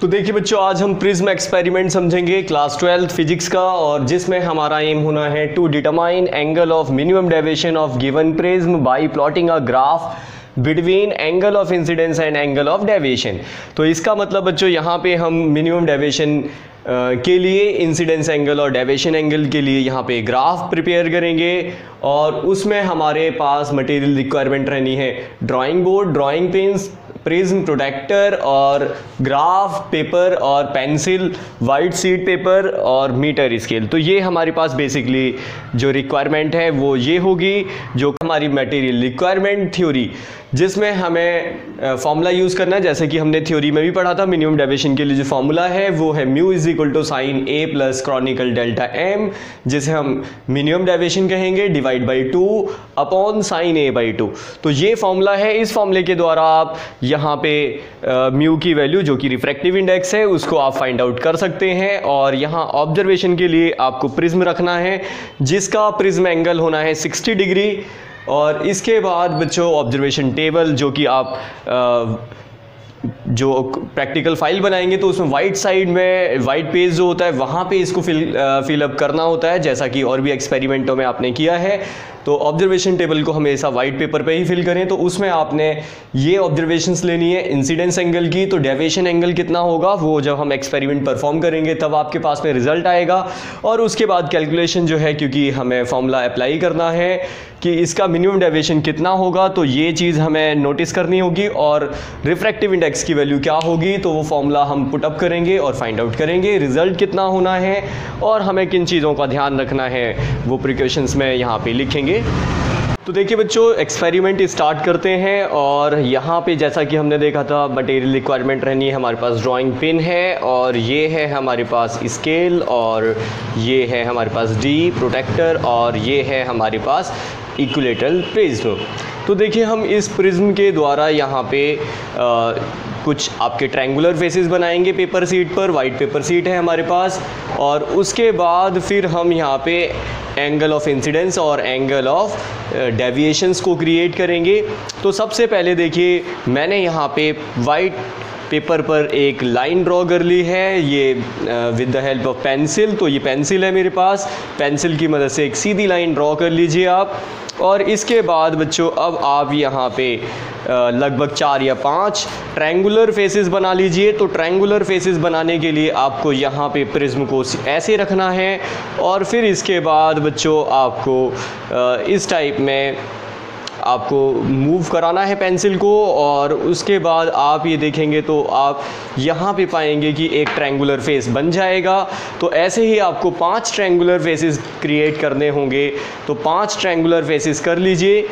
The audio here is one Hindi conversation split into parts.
तो देखिए बच्चों, आज हम प्रिज्म एक्सपेरिमेंट समझेंगे क्लास 12 फिजिक्स का, और जिसमें हमारा एम होना है to determine angle of minimum deviation of given prism by plotting a graph between angle of incidence and angle of deviation. तो इसका मतलब बच्चों यहाँ पे हम मिनिमम डेविएशन के लिए इंसिडेंस एंगल और डेविएशन एंगल के लिए यहाँ पे ग्राफ प्रिपेयर करेंगे, और उसमें हमारे पास मटेरियल रिक्वायरमेंट रहनी है drawing board, drawing pens, prism, protractor और ग्राफ पेपर और पेंसिल, वाइट शीट पेपर और मीटर स्केल। तो ये हमारे पास बेसिकली जो रिक्वायरमेंट है वो ये होगी, जो हमारी मटेरियल रिक्वायरमेंट थ्योरी, जिसमें हमें फॉर्मूला यूज़ करना है। जैसे कि हमने थ्योरी में भी पढ़ा था, मिनिमम डेविएशन के लिए जो फॉर्मूला है वो है mu is equal to sine A plus क्रॉनिकल डेल्टा एम, जिसे हम मिनिमम डेविएशन कहेंगे, divide by 2 upon sine A by 2। तो ये फॉर्मूला है। इस फॉर्मूले के द्वारा आप यहाँ पे म्यू की वैल्यू जो कि रिफ्रैक्टिव इंडेक्स है उसको आप फाइंड आउट कर सकते हैं। और यहाँ ऑब्जर्वेशन के लिए आपको प्रिज्म रखना है, जिसका प्रिज्म एंगल होना है 60 डिग्री। और इसके बाद बच्चों ऑब्जर्वेशन टेबल, जो कि आप जो प्रैक्टिकल फाइल बनाएंगे तो उसमें वाइट साइड में वाइट पेज जो होता है वहाँ पे इसको फिलअप करना होता है, जैसा कि और भी एक्सपेरिमेंटों में आपने किया है। तो ऑब्जर्वेशन टेबल को हमेशा वाइट पेपर पे ही फिल करें। तो उसमें आपने ये ऑब्जर्वेशंस लेनी है इंसिडेंस एंगल की, तो डेविएशन एंगल कितना होगा वो जब हम एक्सपेरिमेंट परफॉर्म करेंगे तब आपके पास में रिजल्ट आएगा। और उसके बाद कैलकुलेशन जो है, क्योंकि हमें फॉर्मूला अप्लाई करना है कि इसका मिनिमम डेविएशन कितना होगा, तो ये चीज़ हमें नोटिस करनी होगी। और रिफ्रैक्टिव इंडेक्स की वैल्यू क्या होगी, तो वो फॉर्मूला हम पुट अप करेंगे और फाइंड आउट करेंगे रिजल्ट कितना होना है, और हमें किन चीज़ों का ध्यान रखना है वो प्रिकॉशंस में यहाँ पे लिखेंगे। तो देखिए बच्चों, एक्सपेरिमेंट स्टार्ट करते हैं। और यहाँ पे जैसा कि हमने देखा था, मटेरियल रिक्वायरमेंट रहनी है, हमारे पास ड्राइंग पिन है, और ये है हमारे पास स्केल, और ये है हमारे पास डी प्रोटेक्टर, और ये है हमारे पास इक्विलेटरल प्रिज्म। तो देखिए, हम इस प्रिज्म के द्वारा यहाँ पे कुछ आपके ट्रायंगुलर फेसेस बनाएंगे पेपर शीट पर, वाइट पेपर शीट है हमारे पास। और उसके बाद फिर हम यहाँ पे एंगल ऑफ इंसिडेंस और एंगल ऑफ डेविएशंस को क्रिएट करेंगे। तो सबसे पहले देखिए, मैंने यहाँ पे वाइट पेपर पर एक लाइन ड्रॉ कर ली है, ये with the help of pencil. तो ये पेंसिल है मेरे पास, पेंसिल की मदद से एक सीधी लाइन ड्रॉ कर लीजिए आप। और इसके बाद बच्चों, अब आप यहाँ पे लगभग 4 या 5 ट्रायंगुलर फेसेस बना लीजिए। तो ट्रायंगुलर फेसेस बनाने के लिए आपको यहाँ पे प्रिज्म को ऐसे रखना है, और फिर इसके बाद बच्चों आपको इस टाइप में आपको मूव कराना है पेंसिल को। और उसके बाद आप ये देखेंगे तो आप यहाँ पे पाएंगे कि एक ट्रायंगुलर फेस बन जाएगा। तो ऐसे ही आपको 5 ट्रायंगुलर फेसेस क्रिएट करने होंगे। तो 5 ट्रायंगुलर फेसेस कर लीजिए।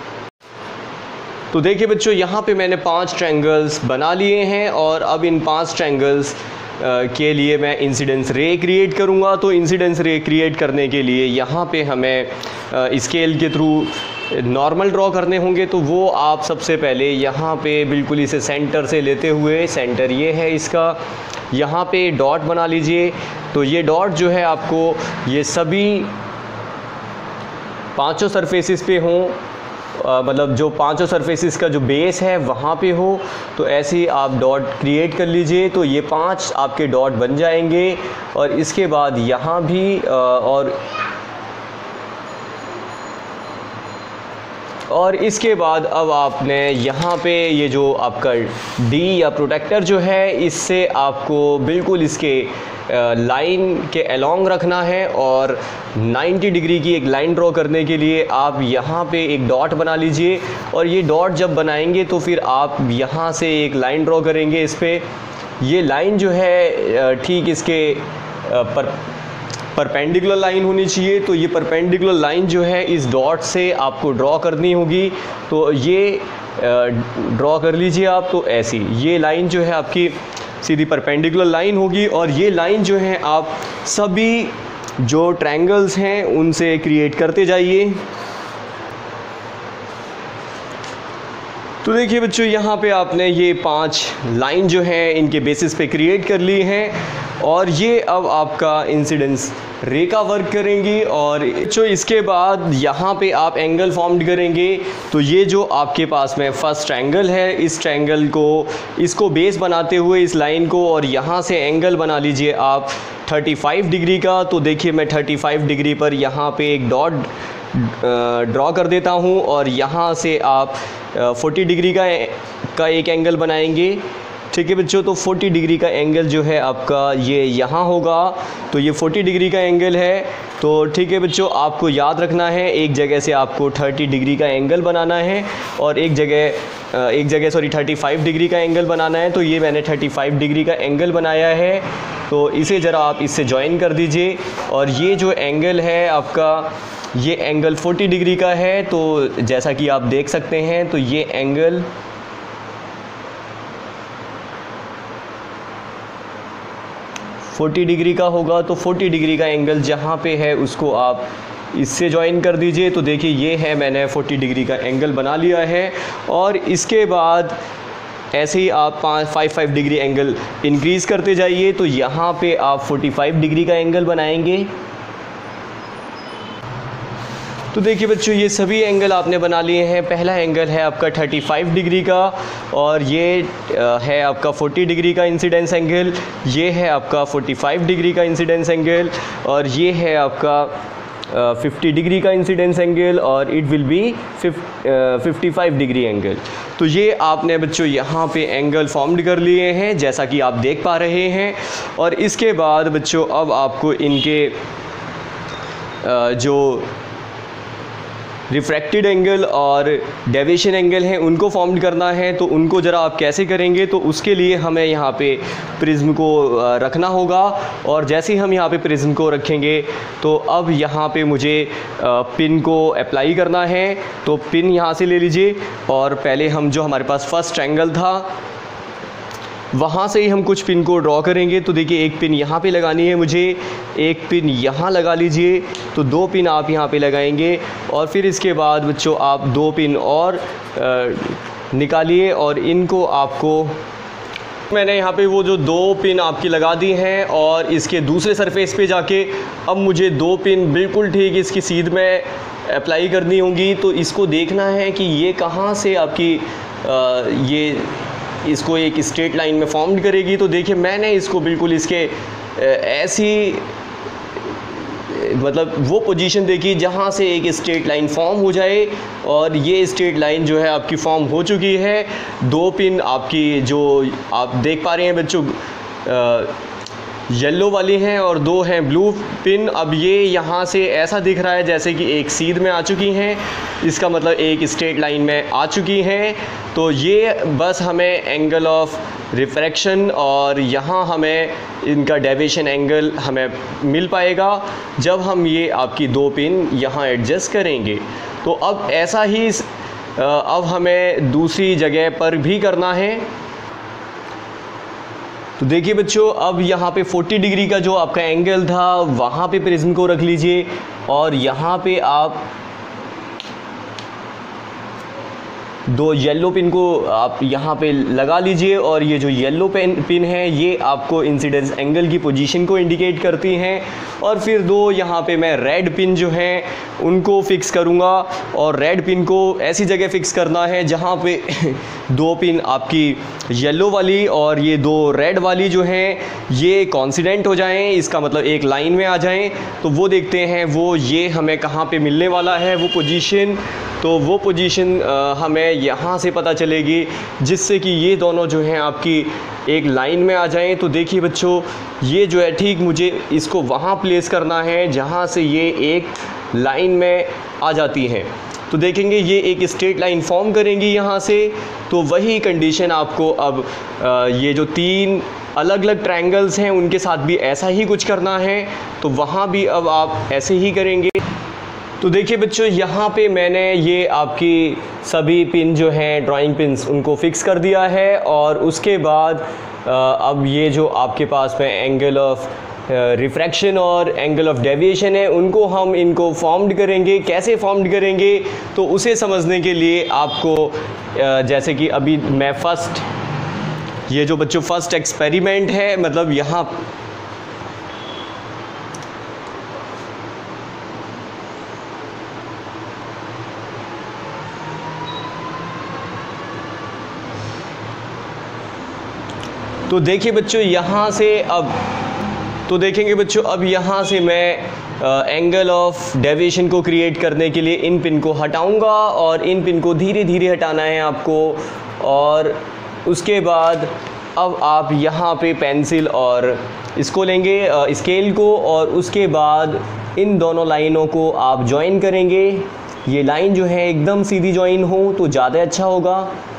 तो देखिए बच्चों, यहाँ पे मैंने 5 ट्रायंगल्स बना लिए हैं, और अब इन 5 ट्रायंगल्स के लिए मैं इंसिडेंस रे क्रिएट करूँगा। तो इंसिडेंस रे क्रिएट करने के लिए यहाँ पे हमें स्केल के थ्रू नॉर्मल ड्रॉ करने होंगे। तो वो आप सबसे पहले यहाँ पे बिल्कुल इसे सेंटर से लेते हुए, सेंटर ये है इसका, यहाँ पे डॉट बना लीजिए। तो ये डॉट जो है आपको ये सभी 5 सरफेसेस पे हों, मतलब जो 5 सरफेसेस का जो बेस है वहाँ पे हो। तो ऐसे ही आप डॉट क्रिएट कर लीजिए। तो ये 5 आपके डॉट बन जाएंगे। और इसके बाद यहाँ भी और इसके बाद अब आपने यहाँ पे ये जो आपका डी या प्रोटेक्टर जो है, इससे आपको बिल्कुल इसके लाइन के अलोंग रखना है। और 90 डिग्री की एक लाइन ड्रॉ करने के लिए आप यहाँ पे एक डॉट बना लीजिए। और ये डॉट जब बनाएंगे तो फिर आप यहाँ से एक लाइन ड्रॉ करेंगे इस पे। ये लाइन जो है ठीक इसके परपेंडिकुलर लाइन होनी चाहिए। तो ये परपेंडिकुलर लाइन जो है इस डॉट से आपको ड्रॉ करनी होगी। तो ये ड्रॉ कर लीजिए आप। तो ऐसी ये लाइन जो है आपकी सीधी परपेंडिकुलर लाइन होगी। और ये लाइन जो है आप सभी जो ट्रायंगल्स हैं उनसे क्रिएट करते जाइए। तो देखिए बच्चों, यहाँ पे आपने ये 5 लाइन जो है इनके बेसिस पे क्रिएट कर ली हैं। और ये अब आपका इंसिडेंस रे का वर्क करेंगी। और जो इसके बाद यहाँ पे आप एंगल फॉर्म्ड करेंगे। तो ये जो आपके पास में फर्स्ट ट्रायंगल है, इस ट्रायंगल को इसको बेस बनाते हुए इस लाइन को, और यहाँ से एंगल बना लीजिए आप 35 डिग्री का। तो देखिए मैं 35 डिग्री पर यहाँ पे एक डॉट ड्रॉ कर देता हूँ, और यहाँ से आप 40 डिग्री का एक एंगल बनाएंगे। ठीक है बच्चों, तो 40 डिग्री का एंगल जो है आपका ये यहाँ होगा। तो ये 40 डिग्री का एंगल है। तो ठीक है बच्चों, आपको याद रखना है एक जगह से आपको 30 डिग्री का एंगल बनाना है, और एक जगह 35 डिग्री का एंगल बनाना है। तो ये मैंने 35 डिग्री का एंगल बनाया है। तो इसे ज़रा आप इससे ज्वाइन कर दीजिए, और ये जो एंगल है आपका, ये एंगल 40 डिग्री का है। तो जैसा कि आप देख सकते हैं, तो ये एंगल 40 डिग्री का होगा। तो 40 डिग्री का एंगल जहाँ पे है उसको आप इससे ज्वाइन कर दीजिए। तो देखिए ये है, मैंने 40 डिग्री का एंगल बना लिया है। और इसके बाद ऐसे ही आप 5 डिग्री एंगल इंक्रीज़ करते जाइए। तो यहाँ पे आप 45 डिग्री का एंगल बनाएंगे। तो देखिए बच्चों, ये सभी एंगल आपने बना लिए हैं। पहला एंगल है आपका 35 डिग्री का, और ये है आपका 40 डिग्री का इंसिडेंस एंगल। ये है आपका 45 डिग्री का इंसिडेंस एंगल, और ये है आपका 50 डिग्री का इंसिडेंस एंगल, और it will be 55 degree angle. तो ये आपने बच्चों यहाँ पे एंगल फॉर्म्ड कर लिए हैं, जैसा कि आप देख पा रहे हैं। और इसके बाद बच्चों अब आपको इनके जो रिफ्रैक्टेड एंगल और डेविएशन एंगल हैं उनको फॉर्म करना है। तो उनको ज़रा आप कैसे करेंगे, तो उसके लिए हमें यहाँ पे प्रिज्म को रखना होगा। और जैसे ही हम यहाँ पे प्रिज्म को रखेंगे, तो अब यहाँ पे मुझे पिन को अप्लाई करना है। तो पिन यहाँ से ले लीजिए, और पहले हम जो हमारे पास फर्स्ट ट्रायंगल था वहाँ से ही हम कुछ पिन को ड्रॉ करेंगे। तो देखिए एक पिन यहाँ पे लगानी है मुझे, एक पिन यहाँ लगा लीजिए। तो 2 पिन आप यहाँ पे लगाएंगे, और फिर इसके बाद बच्चों आप 2 पिन और निकालिए, और इनको आपको मैंने यहाँ पे वो जो 2 पिन आपकी लगा दी हैं, और इसके दूसरे सरफेस पे जाके अब मुझे 2 पिन बिल्कुल ठीक इसकी सीध में अप्लाई करनी होंगी। तो इसको देखना है कि ये कहाँ से आपकी ये इसको एक स्ट्रेट लाइन में फॉर्म करेगी। तो देखिए मैंने इसको बिल्कुल इसके ऐसी मतलब वो पोजीशन देखी जहाँ से एक स्ट्रेट लाइन फॉर्म हो जाए, और ये स्ट्रेट लाइन जो है आपकी फॉर्म हो चुकी है। 2 पिन आपकी जो आप देख पा रहे हैं बच्चों येलो वाली हैं, और 2 हैं ब्लू पिन। अब ये यहाँ से ऐसा दिख रहा है जैसे कि एक सीध में आ चुकी हैं, इसका मतलब एक स्ट्रेट लाइन में आ चुकी हैं। तो ये बस हमें एंगल ऑफ रिफ्रैक्शन और यहाँ हमें इनका डेविएशन एंगल हमें मिल पाएगा जब हम ये आपकी 2 पिन यहाँ एडजस्ट करेंगे। तो अब ऐसा ही अब हमें दूसरी जगह पर भी करना है। तो देखिए बच्चों, अब यहाँ पे 40 डिग्री का जो आपका एंगल था वहाँ पे प्रिज्म को रख लीजिए, और यहाँ पे आप 2 येलो पिन को आप यहाँ पे लगा लीजिए, और ये जो येलो पिन है ये आपको इंसिडेंस एंगल की पोजीशन को इंडिकेट करती हैं। और फिर 2 यहाँ पे मैं रेड पिन जो हैं उनको फिक्स करूँगा, और रेड पिन को ऐसी जगह फिक्स करना है जहाँ पे 2 पिन आपकी येलो वाली और ये 2 रेड वाली जो हैं ये कॉन्सिडेंट हो जाएं, इसका मतलब एक लाइन में आ जाएं। तो वो देखते हैं वो ये हमें कहाँ पे मिलने वाला है वो पोजीशन। तो वो पोजीशन हमें यहाँ से पता चलेगी, जिससे कि ये दोनों जो हैं आपकी एक लाइन में आ जाएं। तो देखिए बच्चों, ये जो है ठीक मुझे इसको वहाँ प्लेस करना है जहाँ से ये एक लाइन में आ जाती हैं। तो देखेंगे ये एक स्ट्रेट लाइन फॉर्म करेंगी यहाँ से। तो वही कंडीशन आपको अब ये जो 3 अलग अलग ट्रायंगल्स हैं उनके साथ भी ऐसा ही कुछ करना है। तो वहाँ भी अब आप ऐसे ही करेंगे। तो देखिए बच्चों, यहाँ पे मैंने ये आपकी सभी पिन जो हैं ड्राइंग पिन्स उनको फिक्स कर दिया है, और उसके बाद अब ये जो आपके पास में एंगल ऑफ रिफ्रैक्शन और एंगल ऑफ डेविएशन है उनको हम इनको फॉर्म्ड करेंगे। कैसे फॉर्म्ड करेंगे तो उसे समझने के लिए आपको जैसे कि अभी मैं ये जो बच्चों फर्स्ट एक्सपेरिमेंट है, मतलब यहाँ तो देखिए बच्चों यहाँ से अब तो देखेंगे बच्चों अब यहाँ से मैं एंगल ऑफ डेविएशन को क्रिएट करने के लिए इन पिन को हटाऊंगा और इन पिन को धीरे धीरे हटाना है आपको। और उसके बाद अब आप यहाँ पे पेंसिल और इसको लेंगे स्केल को, और उसके बाद इन दोनों लाइनों को आप ज्वाइन करेंगे। ये लाइन जो है एकदम सीधी ज्वाइन हो तो ज़्यादा अच्छा होगा।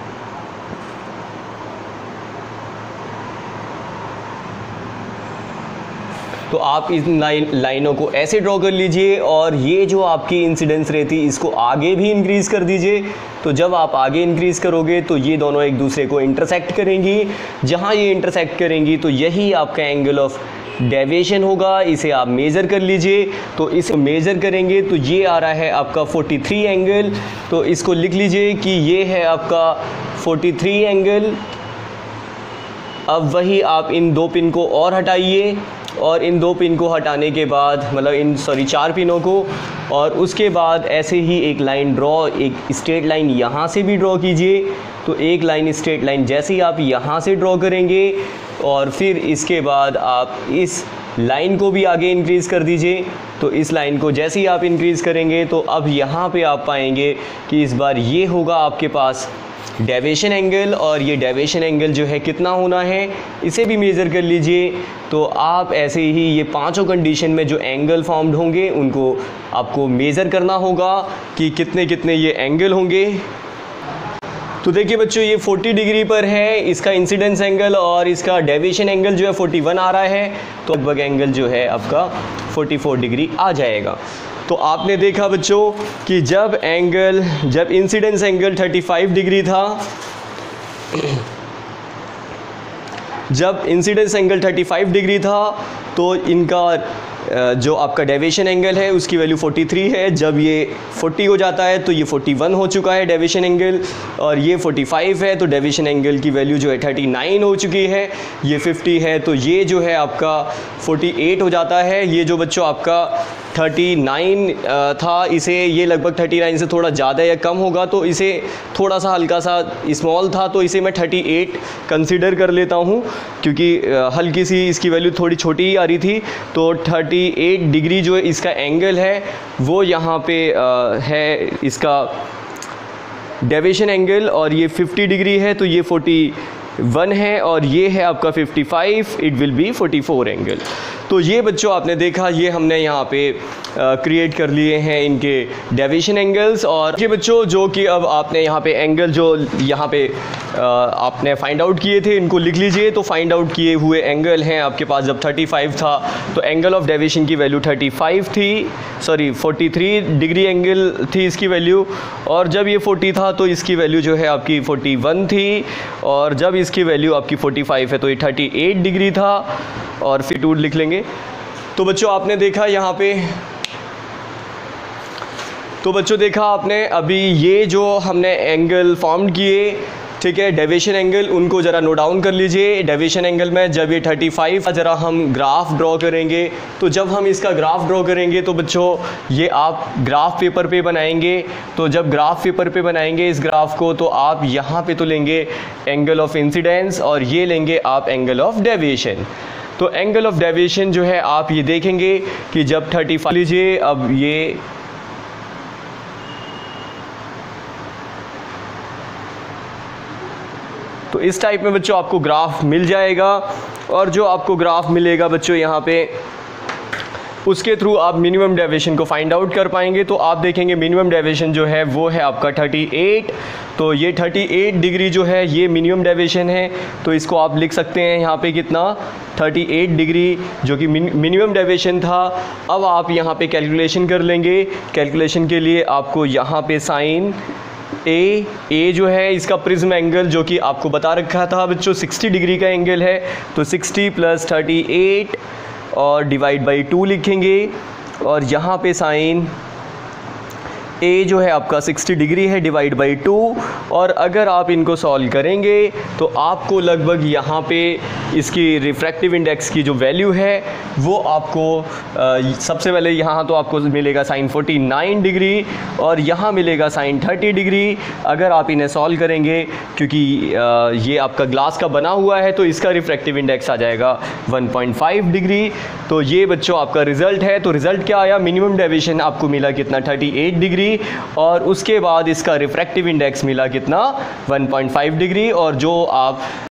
तो आप इन लाइनों को ऐसे ड्रॉ कर लीजिए और ये जो आपकी इंसिडेंस रहती है इसको आगे भी इंक्रीज़ कर दीजिए। तो जब आप आगे इंक्रीज़ करोगे तो ये दोनों एक दूसरे को इंटरसेक्ट करेंगी। जहाँ ये इंटरसेक्ट करेंगी तो यही आपका एंगल ऑफ डेविएशन होगा। इसे आप मेज़र कर लीजिए। तो इसे मेज़र करेंगे तो ये आ रहा है आपका 43 एंगल। तो इसको लिख लीजिए कि ये है आपका 43 एंगल। अब वही आप इन दो पिन को और हटाइए, और इन दो पिन को हटाने के बाद मतलब चार पिनों को, और उसके बाद ऐसे ही एक लाइन ड्रॉ, एक स्ट्रेट लाइन यहाँ से भी ड्रॉ कीजिए। तो एक लाइन स्ट्रेट लाइन जैसे ही आप यहाँ से ड्रॉ करेंगे और फिर इसके बाद आप इस लाइन को भी आगे इंक्रीज़ कर दीजिए। तो इस लाइन को जैसे ही आप इंक्रीज़ करेंगे तो अब यहाँ पे आप पाएंगे कि इस बार ये होगा आपके पास डेविएशन एंगल, और ये डेविएशन एंगल जो है कितना होना है इसे भी मेज़र कर लीजिए। तो आप ऐसे ही ये पांचों कंडीशन में जो एंगल फॉर्म्ड होंगे उनको आपको मेज़र करना होगा कि कितने कितने ये एंगल होंगे। तो देखिए बच्चों ये 40 डिग्री पर है इसका इंसिडेंस एंगल, और इसका डेविएशन एंगल जो है 41 आ रहा है। तो लगभग एंगल जो है आपका 44 डिग्री आ जाएगा। तो आपने देखा बच्चों कि जब इंसिडेंस एंगल 35 डिग्री था, जब इंसिडेंस एंगल 35 डिग्री था तो इनका जो आपका डेविएशन एंगल है उसकी वैल्यू 43 है। जब ये 40 हो जाता है तो ये 41 हो चुका है डेविएशन एंगल, और ये 45 है तो डेविएशन एंगल की वैल्यू जो है 39 हो चुकी है। ये 50 है तो ये जो है आपका 48 हो जाता है। ये जो बच्चों आपका 39 था, इसे ये लगभग 39 से थोड़ा ज़्यादा या कम होगा, तो इसे थोड़ा सा हल्का सा स्मॉल था तो इसे मैं 38 कंसीडर कर लेता हूँ, क्योंकि हल्की सी इसकी वैल्यू थोड़ी छोटी ही आ रही थी। तो 38 डिग्री जो इसका एंगल है वो यहाँ पे है इसका डेविएशन एंगल, और ये 50 डिग्री है तो ये 41 है, और ये है आपका 55, इट विल बी 44 एंगल। तो ये बच्चों आपने देखा ये हमने यहाँ पे क्रिएट कर लिए हैं इनके डेविएशन एंगल्स। और ये बच्चों जो कि अब आपने यहाँ पे एंगल जो यहाँ पे आपने फाइंड आउट किए थे इनको लिख लीजिए। तो फाइंड आउट किए हुए एंगल हैं आपके पास, जब 35 था तो एंगल ऑफ डेविएशन की वैल्यू 35 थी, 43 डिग्री एंगल थी इसकी वैल्यू, और जब ये 40 था तो इसकी वैल्यू जो है आपकी 41 थी, और जब इसकी वैल्यू आपकी 45 है तो ये 38 डिग्री था, और फिर 2 लिख लेंगे। तो बच्चों आपने देखा यहाँ पे, तो बच्चों देखा आपने अभी ये जो हमने एंगल फॉर्म किए, ठीक है, डेविएशन एंगल, उनको ज़रा नोट डाउन कर लीजिए। डेविएशन एंगल में जब ये 35 ज़रा हम ग्राफ ड्रॉ करेंगे, तो जब हम इसका ग्राफ ड्रॉ करेंगे तो बच्चों ये आप ग्राफ पेपर पे बनाएंगे। तो जब ग्राफ पेपर पे बनाएंगे इस ग्राफ को, तो आप यहाँ पे तो लेंगे एंगल ऑफ इंसिडेंस और ये लेंगे आप एंगल ऑफ डेविएशन। तो एंगल ऑफ डेविएशन जो है आप ये देखेंगे कि जब 35 लीजिए, अब ये तो इस टाइप में बच्चों आपको ग्राफ मिल जाएगा, और जो आपको ग्राफ मिलेगा बच्चों यहाँ पे उसके थ्रू आप मिनिमम डेविएशन को फाइंड आउट कर पाएंगे। तो आप देखेंगे मिनिमम डेविएशन जो है वो है आपका 38। तो ये 38 डिग्री जो है ये मिनिमम डेविएशन है, तो इसको आप लिख सकते हैं यहाँ पे कितना 38 डिग्री जो कि मिनिमम डेविएशन था। अब आप यहाँ पे कैलकुलेशन कर लेंगे। कैलकुलेशन के लिए आपको यहाँ पे साइन ए जो है इसका प्रिज्म एंगल जो कि आपको बता रखा था बच्चों 60 डिग्री का एंगल है, तो 60 + 38 और डिवाइड बाई 2 लिखेंगे, और यहाँ पे साइन ए जो है आपका 60 डिग्री है डिवाइड बाई 2, और अगर आप इनको सॉल्व करेंगे तो आपको लगभग यहाँ पे इसकी रिफ्रैक्टिव इंडेक्स की जो वैल्यू है वो आपको सबसे पहले यहाँ तो आपको मिलेगा साइन 49 डिग्री और यहाँ मिलेगा साइन 30 डिग्री। अगर आप इन्हें सॉल्व करेंगे, क्योंकि ये आपका ग्लास का बना हुआ है, तो इसका रिफ्रैक्टिव इंडेक्स आ जाएगा 1.5 डिग्री। तो ये बच्चों आपका रिजल्ट है। तो रिजल्ट क्या आया, मिनिमम डेविएशन आपको मिला कितना 38 डिग्री, और उसके बाद इसका रिफ्रैक्टिव इंडेक्स मिला कितना 1.5 डिग्री। और जो आप